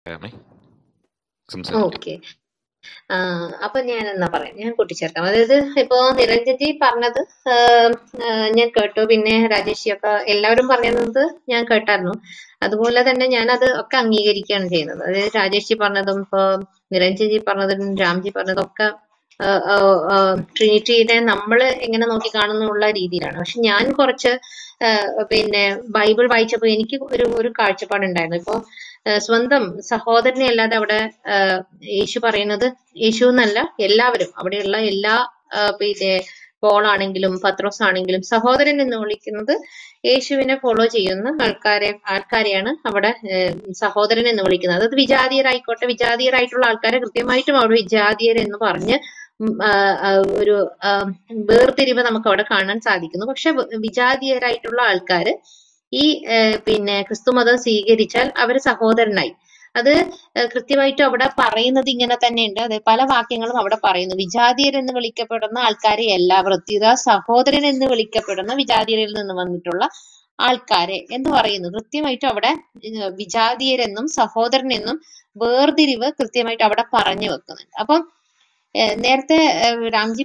പറയാമേ, സംസാരിക്കാം. ഓക്കെ. അപ്പൊ ഞാൻ എന്നാ പറയാം, ഞാൻ കൂട്ടിച്ചേർക്കാം. അതായത് ഇപ്പോ നിരഞ്ജൻജി പറഞ്ഞത് ഞാൻ കേട്ടു. പിന്നെ രാജേഷ് ഒക്കെ എല്ലാവരും പറയുന്നത് ഞാൻ കേട്ടായിരുന്നു. അതുപോലെ തന്നെ ഞാൻ അത് ഒക്കെ അംഗീകരിക്കുകയാണ് ചെയ്യുന്നത്. അതായത് രാജേഷ് പറഞ്ഞതും ഇപ്പൊ നിരഞ്ജൻജി പറഞ്ഞതും രാംജി പറഞ്ഞതും ഒക്കെ ട്രിനിറ്റിനെ നമ്മൾ എങ്ങനെ നോക്കി കാണുന്നുള്ള രീതിയിലാണ്. പക്ഷെ ഞാൻ കുറച്ച് പിന്നെ ബൈബിൾ വായിച്ചപ്പോൾ എനിക്ക് ഒരു കാഴ്ചപ്പാടുണ്ടായിരുന്നു. ഇപ്പൊ സ്വന്തം സഹോദരനെ അല്ലാതെ അവിടെ യേശു പറയുന്നത്, യേശു എന്നല്ല എല്ലാവരും, അവിടെയുള്ള എല്ലാ പിന്നെ പോളാണെങ്കിലും പത്രോസ് ആണെങ്കിലും സഹോദരൻ എന്ന് വിളിക്കുന്നത് യേശുവിനെ ഫോളോ ചെയ്യുന്ന ആൾക്കാരെയാണ് അവിടെ സഹോദരൻ എന്ന് വിളിക്കുന്നത്. അത് വിജാതീയരായിക്കോട്ടെ, വിജാതീയരായിട്ടുള്ള ആൾക്കാരെ കൃത്യമായിട്ടും അവിടെ വിജാതീയർ എന്ന് പറഞ്ഞ് ഒരു വേർതിരിവ് നമുക്ക് അവിടെ കാണാൻ സാധിക്കുന്നു. പക്ഷെ വിജാതീയരായിട്ടുള്ള ആൾക്കാര് ഈ പിന്നെ ക്രിസ്തുമതം സ്വീകരിച്ചാൽ അവര് സഹോദരനായി. അത് കൃത്യമായിട്ടും അവിടെ പറയുന്നത് ഇങ്ങനെ തന്നെയുണ്ട്. അത് പല വാക്യങ്ങളും അവിടെ പറയുന്നു. വിജാതീയർ എന്ന് വിളിക്കപ്പെടുന്ന ആൾക്കാരെ അല്ല, പ്രത്യുത സഹോദരൻ എന്ന് വിളിക്കപ്പെടുന്ന വിജാതീയരിൽ നിന്ന് വന്നിട്ടുള്ള ആൾക്കാരെ എന്ന് പറയുന്നു. കൃത്യമായിട്ടും അവിടെ വിജാതീയരെന്നും സഹോദരനെന്നും വേർതിരിവ് കൃത്യമായിട്ട് അവിടെ പറഞ്ഞു വെക്കുന്നുണ്ട്. അപ്പം നേരത്തെ രാംജി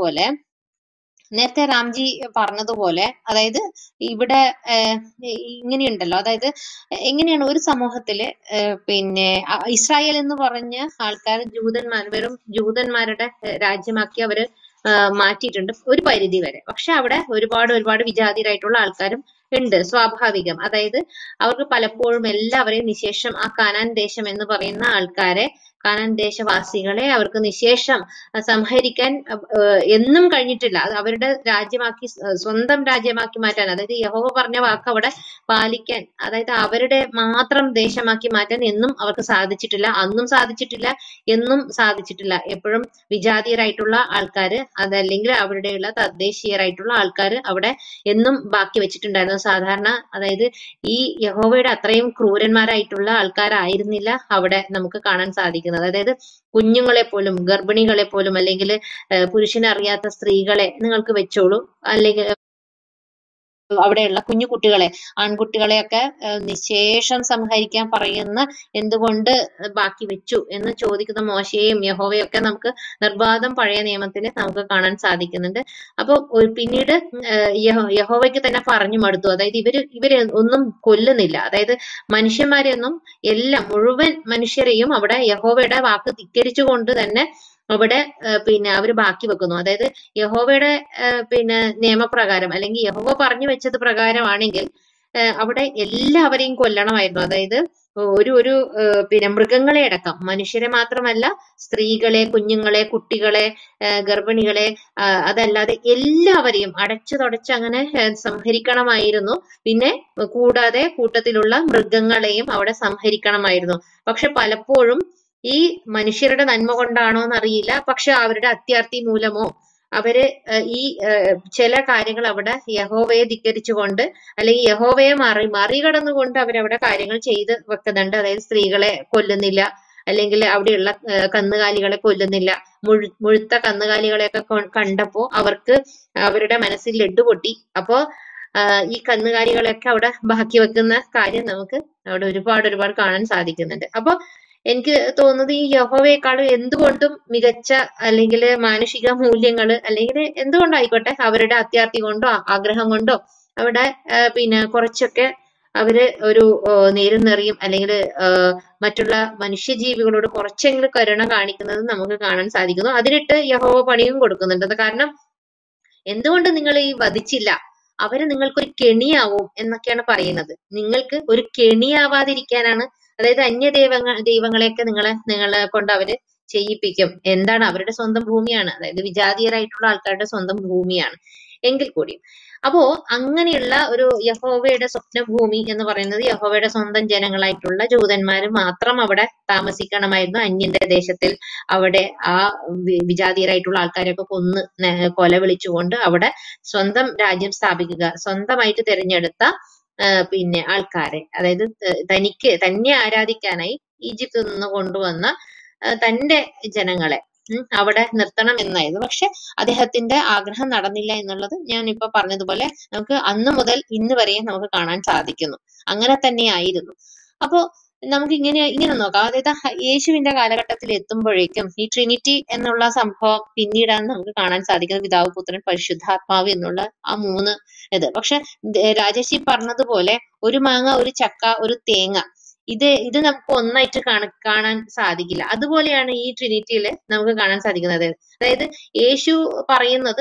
പറഞ്ഞതുപോലെ അതായത് ഇവിടെ ഇങ്ങനെയുണ്ടല്ലോ. അതായത് എങ്ങനെയാണ് ഒരു സമൂഹത്തില് പിന്നെ ഇസ്രായേൽ എന്ന് പറഞ്ഞ ആൾക്കാർ വെറും ജൂതന്മാരുടെ രാജ്യമാക്കി അവര് മാറ്റിയിട്ടുണ്ട് ഒരു പരിധി വരെ. പക്ഷെ അവിടെ ഒരുപാട് വിജാതീയരായിട്ടുള്ള ആൾക്കാരും ഉണ്ട്, സ്വാഭാവികം. അതായത് അവർക്ക് പലപ്പോഴും എല്ലാവരെയും നിശേഷം ആ കാനാൻ ദേശം എന്ന് പറയുന്ന ആൾക്കാരെ, കാനാൻ ദേശവാസികളെ അവർക്ക് നിശേഷം സംഹരിക്കാൻ എന്നും കഴിഞ്ഞിട്ടില്ല. അത് അവരുടെ രാജ്യമാക്കി, സ്വന്തം രാജ്യമാക്കി മാറ്റാൻ, അതായത് യഹോവ പറഞ്ഞ വാക്ക് അവിടെ പാലിക്കാൻ, അതായത് അവരുടെ മാത്രം ദേശമാക്കി മാറ്റാൻ എന്നും അവർക്ക് സാധിച്ചിട്ടില്ല. അന്നും സാധിച്ചിട്ടില്ല, എന്നും സാധിച്ചിട്ടില്ല. എപ്പോഴും വിജാതീയരായിട്ടുള്ള ആൾക്കാര്, അതല്ലെങ്കിൽ അവിടെയുള്ള തദ്ദേശീയരായിട്ടുള്ള ആൾക്കാര് അവിടെ എന്നും ബാക്കി വെച്ചിട്ടുണ്ടായിരുന്നു സാധാരണ. അതായത് ഈ യഹോവയുടെ അത്രയും ക്രൂരന്മാരായിട്ടുള്ള ആൾക്കാരായിരുന്നില്ല അവിടെ നമുക്ക് കാണാൻ സാധിക്കുന്നത്. അതായത് കുഞ്ഞുങ്ങളെ പോലും, ഗർഭിണികളെ പോലും, അല്ലെങ്കിൽ പുരുഷനെ അറിയാത്ത സ്ത്രീകളെ നിങ്ങൾക്ക് വെച്ചോളൂ, അല്ലെങ്കിൽ അവിടെയുള്ള കുഞ്ഞു കുട്ടികളെ, ആൺകുട്ടികളെയൊക്കെ നിശേഷം സംഹരിക്കാൻ പറയുന്ന എന്തുകൊണ്ട് ബാക്കി വെച്ചു എന്ന് ചോദിക്കുന്ന മോശയെയും യഹോവയും ഒക്കെ നമുക്ക് നിർബാധം പഴയ നിയമത്തിൽ നമുക്ക് കാണാൻ സാധിക്കുന്നുണ്ട്. അപ്പൊ പിന്നീട് യഹോവയ്ക്ക് തന്നെ പറഞ്ഞു മടുത്തു. അതായത് ഇവരെ ഒന്നും കൊല്ലുന്നില്ല. അതായത് മനുഷ്യന്മാരെയൊന്നും, എല്ലാം മുഴുവൻ മനുഷ്യരെയും അവിടെ യഹോവയുടെ വാക്ക് ധിക്കരിച്ചുകൊണ്ട് തന്നെ അവിടെ പിന്നെ അവര് ബാക്കി വെക്കുന്നു. അതായത് യഹോവയുടെ പിന്നെ നിയമപ്രകാരം, അല്ലെങ്കിൽ യഹോവ പറഞ്ഞു വെച്ചത് പ്രകാരമാണെങ്കിൽ അവിടെ എല്ലാവരെയും കൊല്ലണമായിരുന്നു. അതായത് ഒരു പിന്നെ മൃഗങ്ങളെ അടക്കം, മനുഷ്യരെ മാത്രമല്ല, സ്ത്രീകളെ, കുഞ്ഞുങ്ങളെ, കുട്ടികളെ, ഗർഭിണികളെ, അതല്ലാതെ എല്ലാവരെയും അടച്ചു തുടച്ച് അങ്ങനെ സംഹരിക്കണമായിരുന്നു. പിന്നെ കൂടാതെ കൂട്ടത്തിലുള്ള മൃഗങ്ങളെയും അവിടെ സംഹരിക്കണമായിരുന്നു. പക്ഷെ പലപ്പോഴും ഈ മനുഷ്യരുടെ നന്മ കൊണ്ടാണോ എന്നറിയില്ല, പക്ഷെ അവരുടെ അത്യാർത്തി മൂലമോ അവര് ഈ ചില കാര്യങ്ങൾ അവിടെ യഹോവയെ ധിക്കരിച്ചുകൊണ്ട്, അല്ലെങ്കിൽ യഹോവയെ മറികടന്നുകൊണ്ട് അവരവിടെ കാര്യങ്ങൾ ചെയ്ത് വെക്കുന്നുണ്ട്. അതായത് സ്ത്രീകളെ കൊല്ലുന്നില്ല, അല്ലെങ്കിൽ അവിടെയുള്ള കന്നുകാലികളെ കൊല്ലുന്നില്ല. മുഴുത്ത കന്നുകാലികളെയൊക്കെ കണ്ടപ്പോ അവർക്ക് അവരുടെ മനസ്സിൽ ലഡ്ഡു പൊട്ടി. അപ്പോ ഈ കന്നുകാലികളെയൊക്കെ അവിടെ ബാക്കി വെക്കുന്ന കാര്യം നമുക്ക് അവിടെ ഒരുപാട് കാണാൻ സാധിക്കുന്നുണ്ട്. അപ്പൊ എനിക്ക് തോന്നുന്നത് ഈ യഹോവയെക്കാളും എന്തുകൊണ്ടും മികച്ച, അല്ലെങ്കിൽ മാനുഷിക മൂല്യങ്ങള്, അല്ലെങ്കിൽ എന്തുകൊണ്ടായിക്കോട്ടെ, അവരുടെ അത്യാർത്തി കൊണ്ടോ ആഗ്രഹം കൊണ്ടോ അവിടെ പിന്നെ കുറച്ചൊക്കെ അവര് ഒരു നേരും നെറിയും, അല്ലെങ്കിൽ മറ്റുള്ള മനുഷ്യജീവികളോട് കുറച്ചെങ്കിലും കരുണ കാണിക്കുന്നത് നമുക്ക് കാണാൻ സാധിക്കുന്നു. അതിനിട്ട് യഹോവ പണിയും കൊടുക്കുന്നുണ്ട്. കാരണം എന്തുകൊണ്ട് നിങ്ങൾ ഈ വധിച്ചില്ല, അവര് നിങ്ങൾക്കൊരു കെണിയാവും എന്നൊക്കെയാണ് പറയുന്നത്. നിങ്ങൾക്ക് ഒരു കെണിയാവാതിരിക്കാനാണ്. അതായത് ദൈവങ്ങളെയൊക്കെ നിങ്ങളെ കൊണ്ട് അവര് ചെയ്യിപ്പിക്കും. എന്താണ്, അവരുടെ സ്വന്തം ഭൂമിയാണ്, അതായത് വിജാതീയരായിട്ടുള്ള ആൾക്കാരുടെ സ്വന്തം ഭൂമിയാണ് എങ്കിൽ കൂടിയും. അപ്പോ അങ്ങനെയുള്ള ഒരു യഹോവയുടെ സ്വപ്നഭൂമി എന്ന് പറയുന്നത് യഹോവയുടെ സ്വന്തം ജനങ്ങളായിട്ടുള്ള ജൂതന്മാര് മാത്രം അവിടെ താമസിക്കണമായിരുന്നു. അന്യന്റെ ദേശത്തിൽ അവിടെ ആ വിജാതീയരായിട്ടുള്ള ആൾക്കാരെയൊക്കെ കൊല വിളിച്ചുകൊണ്ട് അവിടെ സ്വന്തം രാജ്യം സ്ഥാപിക്കുക, സ്വന്തമായിട്ട് തിരഞ്ഞെടുത്ത പിന്നെ ആൾക്കാരെ, അതായത് തന്നെ ആരാധിക്കാനായി ഈജിപ്തിൽ നിന്ന് കൊണ്ടുവന്ന തന്റെ ജനങ്ങളെ അവിടെ നിർത്തണം എന്നായിരുന്നു. പക്ഷെ അദ്ദേഹത്തിന്റെ ആഗ്രഹം നടന്നില്ല എന്നുള്ളത് ഞാൻ ഇപ്പൊ പറഞ്ഞതുപോലെ നമുക്ക് അന്ന് മുതൽ ഇന്ന് വരെയും നമുക്ക് കാണാൻ സാധിക്കുന്നു. അങ്ങനെ തന്നെയായിരുന്നു. അപ്പോ നമുക്ക് ഇങ്ങനെ നോക്കാം. അതായത് യേശുവിന്റെ കാലഘട്ടത്തിൽ എത്തുമ്പോഴേക്കും ഈ ട്രിനിറ്റി എന്നുള്ള സംഭവം പിന്നീടാണ് നമുക്ക് കാണാൻ സാധിക്കുന്നത്. പിതാവ്, പുത്രൻ, പരിശുദ്ധാത്മാവ് എന്നുള്ള ആ മൂന്ന് പക്ഷെ രാജേഷി പറഞ്ഞതുപോലെ ഒരു മാങ്ങ, ഒരു ചക്ക, ഒരു തേങ്ങ, ഇത് നമുക്ക് ഒന്നായിട്ട് കാണാൻ സാധിക്കില്ല. അതുപോലെയാണ് ഈ ട്രിനിറ്റിയിൽ നമുക്ക് കാണാൻ സാധിക്കുന്നത്. അതായത് യേശു പറയുന്നത്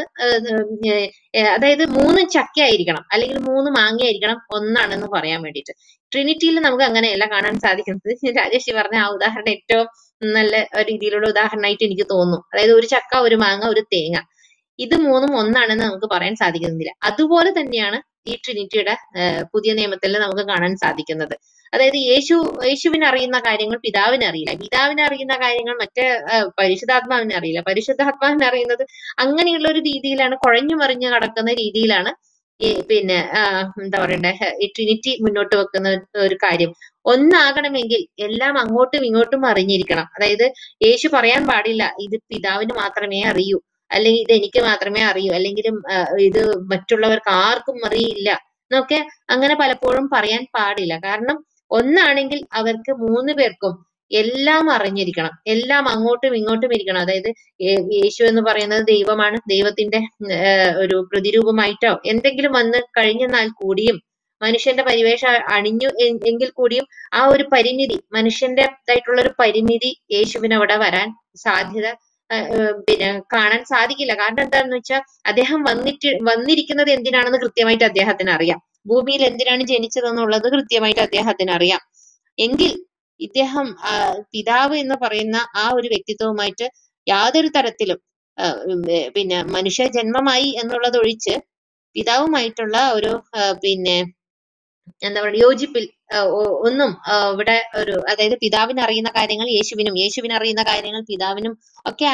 അതായത് 3 ചക്ക ആയിരിക്കണം അല്ലെങ്കിൽ 3 മാങ്ങ ആയിരിക്കണം ഒന്നാണെന്ന് പറയാൻ വേണ്ടിയിട്ട്. ട്രിനിറ്റിയിൽ നമുക്ക് അങ്ങനെയല്ല കാണാൻ സാധിക്കുന്നത്. രാജേഷ് പറഞ്ഞ ആ ഉദാഹരണം ഏറ്റവും നല്ല രീതിയിലുള്ള ഉദാഹരണമായിട്ട് എനിക്ക് തോന്നുന്നു. അതായത് ഒരു ചക്ക, ഒരു മാങ്ങ, ഒരു തേങ്ങ, ഇത് മൂന്നും ഒന്നാണെന്ന് നമുക്ക് പറയാൻ സാധിക്കുന്നില്ല. അതുപോലെ തന്നെയാണ് ഈ ട്രിനിറ്റിയുടെ പുതിയ നിയമത്തിൽ നമുക്ക് കാണാൻ സാധിക്കുന്നത്. അതായത് യേശുവിന് അറിയുന്ന കാര്യങ്ങൾ പിതാവിന് അറിയില്ല, പിതാവിന് അറിയുന്ന കാര്യങ്ങൾ മറ്റേ പരിശുദ്ധാത്മാവിന് അറിയില്ല, പരിശുദ്ധാത്മാവിന് അറിയുന്നത് അങ്ങനെയുള്ള ഒരു രീതിയിലാണ്, കുഴഞ്ഞു മറിഞ്ഞു കിടക്കുന്ന രീതിയിലാണ് പിന്നെ എന്താ പറയണ്ടേ, ഈ ട്രിനിറ്റി മുന്നോട്ട് വെക്കുന്ന ഒരു കാര്യം. ഒന്നാകണമെങ്കിൽ എല്ലാം അങ്ങോട്ടും ഇങ്ങോട്ടും അറിഞ്ഞിരിക്കണം. അതായത് യേശു പറയാൻ പാടില്ല ഇത് പിതാവിന് മാത്രമേ അറിയൂ, അല്ലെങ്കിൽ ഇത് എനിക്ക് മാത്രമേ അറിയൂ, അല്ലെങ്കിൽ ഇത് മറ്റുള്ളവർക്ക് ആർക്കും അറിയില്ല എന്നൊക്കെ അങ്ങനെ പലപ്പോഴും പറയാൻ പാടില്ല. കാരണം ഒന്നാണെങ്കിൽ അവർക്ക് 3 പേർക്കും എല്ലാം അറിഞ്ഞിരിക്കണം, എല്ലാം അങ്ങോട്ടും ഇങ്ങോട്ടും ഇരിക്കണം. അതായത് യേശു എന്ന് പറയുന്നത് ദൈവമാണ്, ദൈവത്തിന്റെ ഒരു പ്രതിരൂപമായിട്ടോ എന്തെങ്കിലും വന്ന് കഴിഞ്ഞെന്നാൽ കൂടിയും മനുഷ്യന്റെ പരിവേഷം അണിഞ്ഞു എങ്കിൽ കൂടിയും ആ ഒരു പരിമിതി, മനുഷ്യന്റേതായിട്ടുള്ള ഒരു പരിമിതി യേശുവിന് അവിടെ വരാൻ സാധ്യത പിന്നെ കാണാൻ സാധിക്കില്ല. കാരണം എന്താണെന്ന് വെച്ചാൽ അദ്ദേഹം വന്നിരിക്കുന്നത് എന്തിനാണെന്ന് കൃത്യമായിട്ട് അദ്ദേഹത്തിന് അറിയാം. ഭൂമിയിൽ എന്തിനാണ് ജനിച്ചതെന്നുള്ളത് കൃത്യമായിട്ട് അദ്ദേഹത്തിന് അറിയാം. എങ്കിൽ ഇദ്ദേഹം പിതാവ് എന്ന് പറയുന്ന ആ ഒരു വ്യക്തിത്വവുമായിട്ട് യാതൊരു തരത്തിലും പിന്നെ മനുഷ്യ ജന്മമായി എന്നുള്ളത് ഒഴിച്ച് പിതാവുമായിട്ടുള്ള ഒരു പിന്നെ എന്താ പറയുക യോജിപ്പിൽ ഒന്നും ഇവിടെ ഒരു, അതായത് പിതാവിന് അറിയുന്ന കാര്യങ്ങൾ യേശുവിനും, യേശുവിന് അറിയുന്ന കാര്യങ്ങൾ പിതാവിനും ഒക്കെ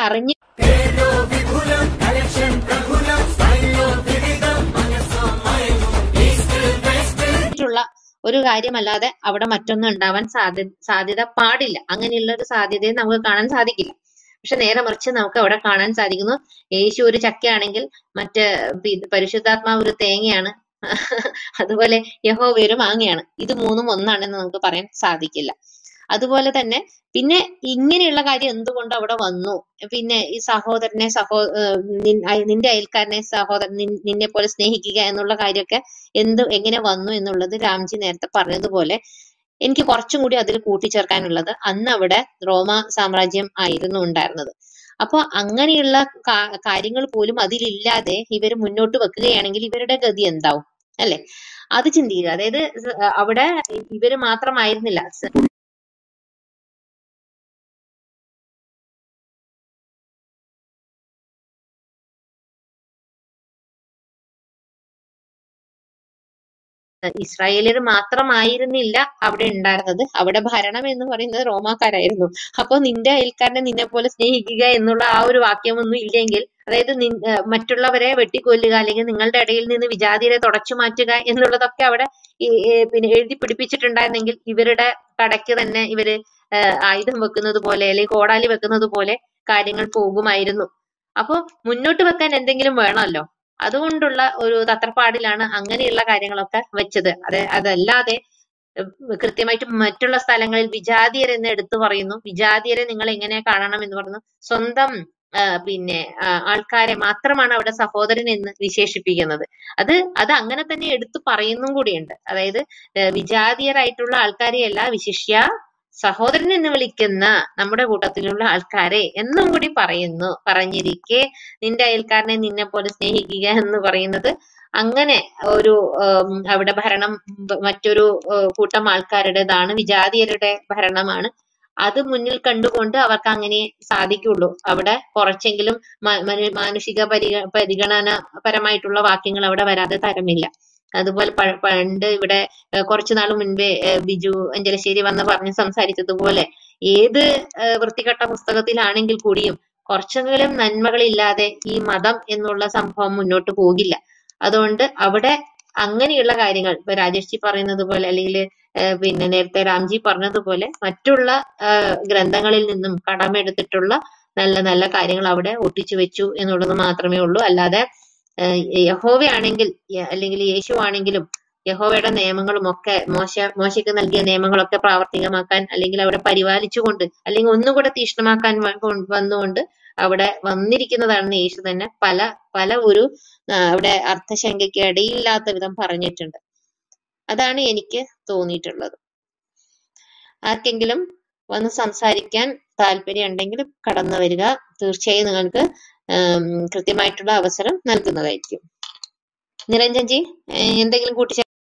അറിഞ്ഞിട്ടുള്ള ഒരു കാര്യമല്ലാതെ അവിടെ മറ്റൊന്നും ഉണ്ടാവാൻ സാധ്യത പാടില്ല. അങ്ങനെയുള്ള ഒരു സാധ്യതയെ നമുക്ക് കാണാൻ സാധിക്കില്ല. പക്ഷെ നേരെ മറിച്ച് നമുക്ക് അവിടെ കാണാൻ സാധിക്കുന്നു, യേശു ഒരു ചക്കയാണെങ്കിൽ മറ്റ് പരിശുദ്ധാത്മാവ് ഒരു തേങ്ങയാണ്, അതുപോലെ യഹോവ ഒരു മാങ്ങയാണ്. ഇത് മൂന്നും ഒന്നാണെന്ന് നമുക്ക് പറയാൻ സാധിക്കില്ല. അതുപോലെ തന്നെ പിന്നെ ഇങ്ങനെയുള്ള കാര്യം എന്തുകൊണ്ട് അവിടെ വന്നു, പിന്നെ ഈ സഹോദരനെ നിന്റെ അയൽക്കാരനെ സഹോദരൻ നിന്നെ പോലെ സ്നേഹിക്കുക എന്നുള്ള കാര്യമൊക്കെ എങ്ങനെ വന്നു എന്നുള്ളത് രാംജി നേരത്തെ പറഞ്ഞതുപോലെ എനിക്ക് കുറച്ചും കൂടി അതിൽ കൂട്ടിച്ചേർക്കാനുള്ളത്, അന്ന് അവിടെ റോമ സാമ്രാജ്യം ആയിരുന്നു ഉണ്ടായിരുന്നത്. അപ്പൊ അങ്ങനെയുള്ള കാര്യങ്ങൾ പോലും അതിലില്ലാതെ ഇവർ മുന്നോട്ട് വെക്കുകയാണെങ്കിൽ ഇവരുടെ ഗതി എന്താവും, അല്ലെ? അത് ചിന്തിക്കുക. അതായത് അവിടെ ഇവര് മാത്രമായിരുന്നില്ല, ഇസ്രായേലിയർ മാത്രമായിരുന്നില്ല അവിടെ ഉണ്ടായിരുന്നത്. അവിടെ ഭരണം എന്ന് പറയുന്നത് റോമാക്കാരായിരുന്നു. അപ്പൊ നിന്റെ അയൽക്കാരനെ നിന്നെ പോലെ സ്നേഹിക്കുക എന്നുള്ള ആ ഒരു വാക്യമൊന്നും ഇല്ലെങ്കിൽ, അതായത് മറ്റുള്ളവരെ വെട്ടിക്കൊല്ലുക അല്ലെങ്കിൽ നിങ്ങളുടെ ഇടയിൽ നിന്ന് വിജാതിയരെ തുടച്ചു മാറ്റുക എന്നുള്ളതൊക്കെ അവിടെ പിന്നെ എഴുതി പിടിപ്പിച്ചിട്ടുണ്ടായിരുന്നെങ്കിൽ ഇവരുടെ കടയ്ക്ക് തന്നെ ഇവര് ആയുധം വെക്കുന്നത് പോലെ അല്ലെങ്കിൽ കോടാലി വെക്കുന്നത് പോലെ കാര്യങ്ങൾ പോകുമായിരുന്നു. അപ്പൊ മുന്നോട്ട് വെക്കാൻ എന്തെങ്കിലും വേണമല്ലോ. അതുകൊണ്ടുള്ള ഒരു തത്രപ്പാടിലാണ് അങ്ങനെയുള്ള കാര്യങ്ങളൊക്കെ വെച്ചത്. അതല്ലാതെ കൃത്യമായിട്ട് മറ്റുള്ള സ്ഥലങ്ങളിൽ വിജാതിയർ എന്ന് എടുത്തു പറയുന്നു. വിജാതിയരെ നിങ്ങൾ എങ്ങനെ കാണണം എന്ന് പറഞ്ഞു. സ്വന്തം പിന്നെ ആൾക്കാരെ മാത്രമാണ് അവിടെ സഹോദരൻ എന്ന് വിശേഷിപ്പിക്കുന്നത്. അത് അങ്ങനെ തന്നെ എടുത്തു പറയുന്നും കൂടിയുണ്ട്. അതായത് വിജാതിയരായിട്ടുള്ള ആൾക്കാരെയല്ല, വിശിഷ്യ സഹോദരൻ എന്ന് വിളിക്കുന്ന നമ്മുടെ കൂട്ടത്തിലുള്ള ആൾക്കാരെ എന്നും കൂടി പറഞ്ഞിരിക്കെ നിന്റെ അയൽക്കാരനെ നിന്നെ പോലെ സ്നേഹിക്കുക എന്ന് പറയുന്നത് അങ്ങനെ ഒരു അവിടെ ഭരണം മറ്റൊരു കൂട്ടം ആൾക്കാരുടേതാണ്, വിജാതിയരുടെ ഭരണമാണ്. അത് മുന്നിൽ കണ്ടുകൊണ്ട് അവർക്ക് അങ്ങനെ സാധിക്കുള്ളൂ. അവിടെ കുറച്ചെങ്കിലും മാനുഷിക പരിഗണനപരമായിട്ടുള്ള വാക്യങ്ങൾ അവിടെ വരാതെ തരമില്ല. അതുപോലെ പണ്ട് ഇവിടെ കുറച്ചു നാൾ മുൻപേ ബിജു അഞ്ചലശ്ശേരി വന്ന് പറഞ്ഞ് സംസാരിച്ചതുപോലെ ഏത് വൃത്തികെട്ട പുസ്തകത്തിലാണെങ്കിൽ കൂടിയും കുറച്ചെങ്കിലും നന്മകളില്ലാതെ ഈ മതം എന്നുള്ള സംഭവം മുന്നോട്ട് പോകില്ല. അതുകൊണ്ട് അവിടെ അങ്ങനെയുള്ള കാര്യങ്ങൾ ഇപ്പൊ രാജേഷ്ജി പറയുന്നത് പോലെ അല്ലെങ്കിൽ പിന്നെ നേരത്തെ രാംജി പറഞ്ഞതുപോലെ മറ്റുള്ള ഗ്രന്ഥങ്ങളിൽ നിന്നും കടമെടുത്തിട്ടുള്ള നല്ല നല്ല കാര്യങ്ങൾ അവിടെ ഒട്ടിച്ചു വെച്ചു എന്നുള്ളത് മാത്രമേ ഉള്ളൂ. അല്ലാതെ യഹോവയാണെങ്കിൽ അല്ലെങ്കിൽ യേശു ആണെങ്കിലും യഹോവയുടെ നിയമങ്ങളും ഒക്കെ മോശയ്ക്ക് നൽകിയ നിയമങ്ങളൊക്കെ പ്രാവർത്തികമാക്കാൻ, അല്ലെങ്കിൽ അവിടെ പരിപാലിച്ചുകൊണ്ട്, അല്ലെങ്കിൽ ഒന്നുകൂടെ തീക്ഷ്ണമാക്കാൻ വന്നുകൊണ്ട് അവിടെ വന്നിരിക്കുന്നതാണെന്ന് യേശു തന്നെ പല ഒരു അവിടെ അർത്ഥശങ്കയ്ക്ക് ഇടയില്ലാത്ത വിധം പറഞ്ഞിട്ടുണ്ട്. അതാണ് എനിക്ക് തോന്നിയിട്ടുള്ളത്. ആർക്കെങ്കിലും വന്ന് സംസാരിക്കാൻ താല്പര്യം ഉണ്ടെങ്കിൽ കടന്നു വരിക. തീർച്ചയായും നിങ്ങൾക്ക് കൃത്യമായിട്ടുള്ള അവസരം നൽകുന്നതായിരിക്കും. നിരഞ്ജൻ ജി, എന്തെങ്കിലും കൂട്ടിച്ചേർക്കാൻ